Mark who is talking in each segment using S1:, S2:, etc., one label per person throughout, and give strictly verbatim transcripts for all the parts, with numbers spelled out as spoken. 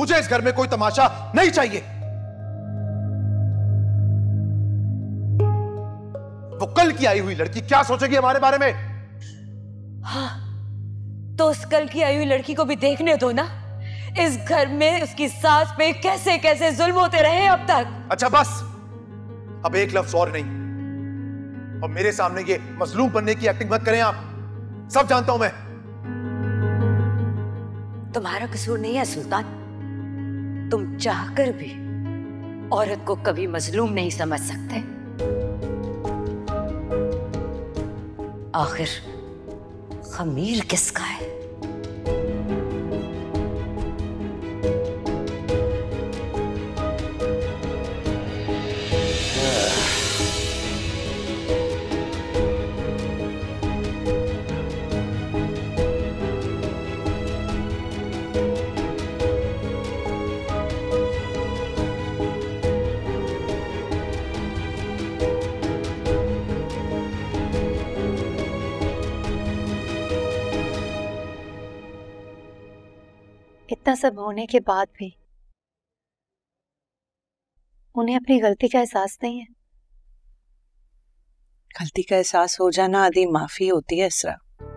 S1: मुझे इस घर में कोई तमाशा नहीं चाहिए। वो कल की आई हुई लड़की क्या सोचेगी हमारे बारे में?
S2: हाँ, तो उस कल की आई हुई लड़की को भी देखने दो ना। इस घर में उसकी सास पे कैसे कैसे जुल्म होते रहे अब तक। अच्छा
S1: बस, अब एक लफ्ज और नहीं, और मेरे सामने ये मजलूम बनने की एक्टिंग मत करें आप। सब जानता हूं मैं।
S2: तुम्हारा कसूर नहीं है सुल्तान, तुम चाहकर भी औरत को कभी मजलूम नहीं समझ सकते। आखिर खमीर किसका है?
S3: इतना सब होने के बाद भी उन्हें अपनी गलती का एहसास नहीं है।
S4: गलती का एहसास हो जाना आदि माफी होती है इसरा।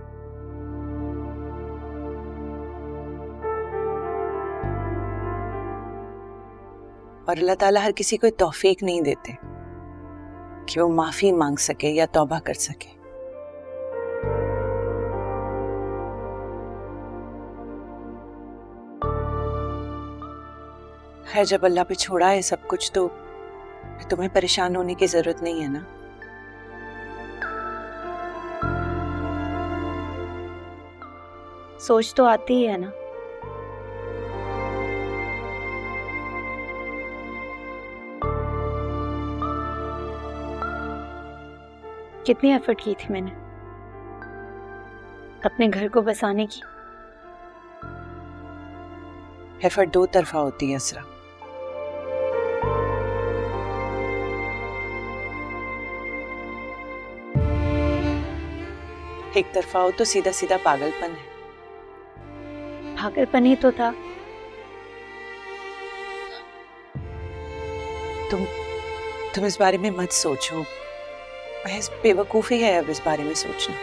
S4: और अल्लाह ताला हर किसी को तौफीक नहीं देते कि वो माफी मांग सके या तौबा कर सके। खैर, जब अल्लाह पे छोड़ा है सब कुछ तो तुम्हें परेशान होने की जरूरत नहीं है ना।
S3: सोच तो आती ही है ना। कितनी एफर्ट की थी मैंने अपने घर को बसाने की।
S4: एफर्ट दो तरफा होती है असरा। एक तरफा हो तो सीधा सीधा पागलपन है।
S3: पागलपन ही तो था।
S4: तुम तुम इस बारे में मत सोचो, महज बेवकूफी है अब इस बारे में सोचना।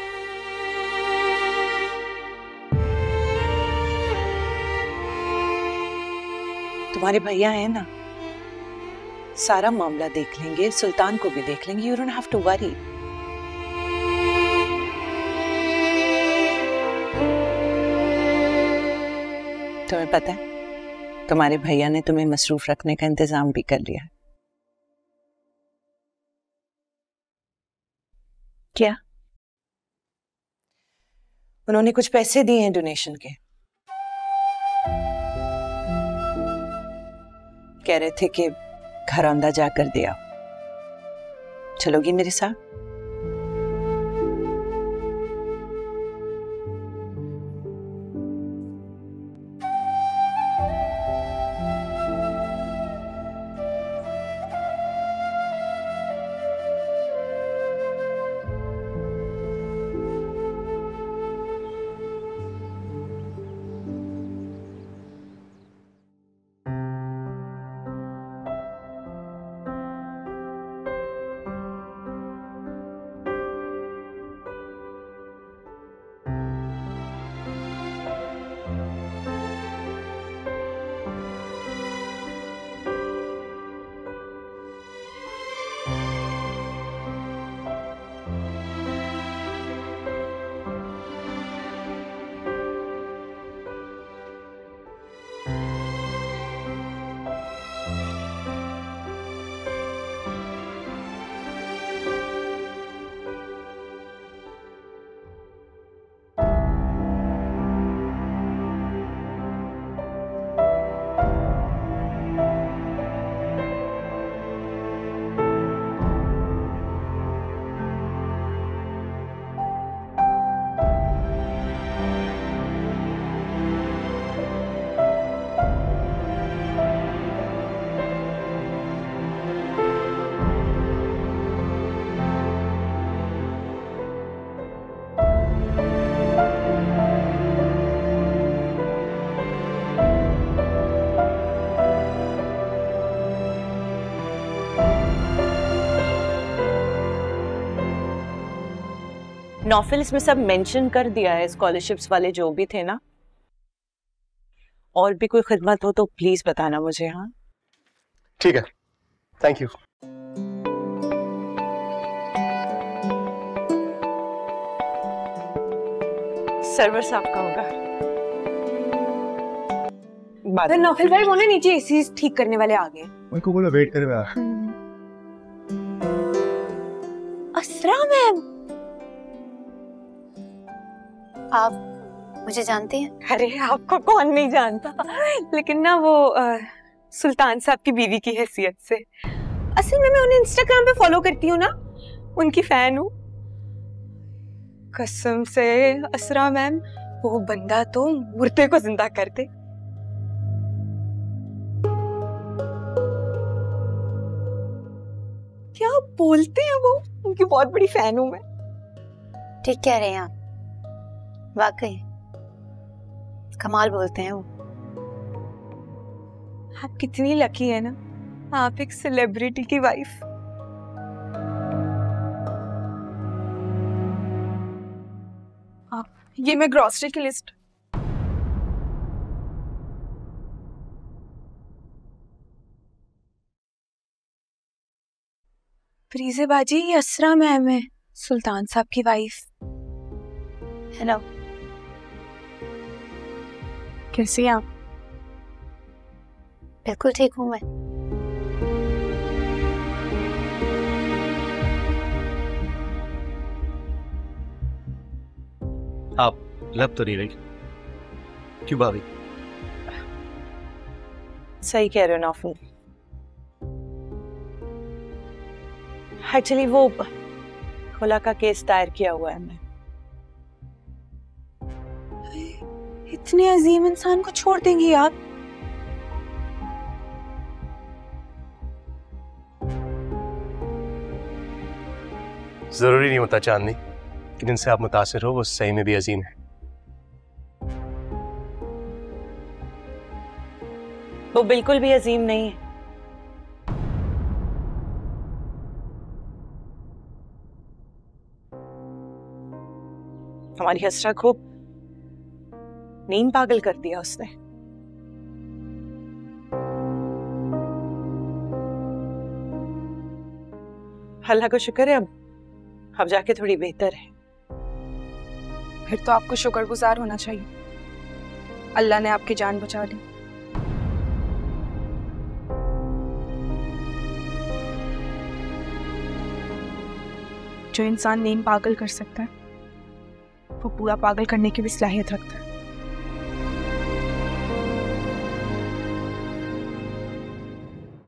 S4: तुम्हारे भैया हैं ना, सारा मामला देख लेंगे, सुल्तान को भी देख लेंगे। You don't have to worry. तुम्हें पता है तुम्हारे भैया ने तुम्हें मसरूफ रखने का इंतजाम भी कर लिया है।
S3: क्या?
S4: उन्होंने कुछ पैसे दिए हैं डोनेशन के। कह रहे थे कि घर आंदा जाकर दे आओ। चलोगी मेरे साथ? नौफिल इसमें सब मेंशन कर दिया है, स्कॉलरशिप्स वाले जो भी थे ना। और भी कोई खिदमत हो तो प्लीज बताना मुझे। हाँ
S5: ठीक है, थैंक यू।
S4: सर्वर साहब का होगा।
S6: तो नौफिल भाई बोले नीचे एसी ठीक करने वाले आ गए।
S5: मेरे को बोला वेट करे मैं।
S6: असरा मैम,
S3: आप मुझे जानती हैं?
S6: अरे आपको कौन नहीं जानता, लेकिन ना वो आ, सुल्तान साहब की बीवी की हैसियत से। असल में मैं उन्हें इंस्टाग्राम पे फॉलो करती हूँ ना, उनकी फैन हूँ। कसम से असरा मैम, वो बंदा तो मुर्दे को जिंदा कर दे। क्या बोलते हैं वो, उनकी बहुत बड़ी फैन हूँ मैं।
S3: ठीक कह रहे हैं आप, वाकई कमाल बोलते हैं वो।
S6: आप कितनी लकी है ना, आप एक सेलिब्रिटी की वाइफ। आप, ये मैं ग्रॉसरी की लिस्ट। प्रीजे बाजी, ये असरा मैम है, सुल्तान साहब की वाइफ।
S3: हेलो,
S6: कैसी हैं आप?
S3: बिल्कुल ठीक हूँ मैं।
S5: आप लब तो नहीं रही क्यों भाभी?
S4: सही कह रहे हो नौफिल। एक्चुअली वो खुला का केस दायर किया हुआ है मैं।
S6: इतने अजीम इंसान को छोड़ देंगी आप?
S5: जरूरी नहीं होता चांदनी कि जिनसे आप मुतासिर हो वो सही में भी अजीम है।
S4: वो बिल्कुल भी अजीम नहीं है। हमारी हसरा को नींद पागल कर दिया उसने। अल्लाह का शुक्र है अब अब जाके थोड़ी बेहतर है।
S6: फिर तो आपको शुक्रगुजार होना चाहिए, अल्लाह ने आपकी जान बचा ली। जो इंसान नींद पागल कर सकता है वो पूरा पागल करने की भी सलाहियत रखता है।